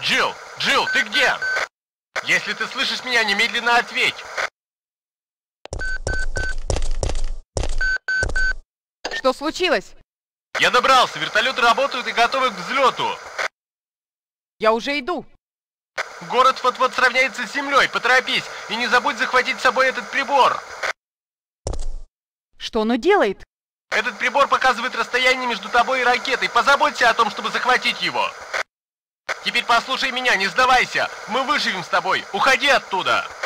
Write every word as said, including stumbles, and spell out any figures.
Джилл, Джилл, ты где? Если ты слышишь меня, немедленно ответь. Что случилось? Я добрался, вертолеты работают и готовы к взлету. Я уже иду. Город вот-вот сравняется с землей, поторопись, и не забудь захватить с собой этот прибор. Что оно делает? Этот прибор показывает расстояние между тобой и ракетой, позаботься о том, чтобы захватить его. Теперь послушай меня, не сдавайся, мы выживем с тобой, уходи оттуда.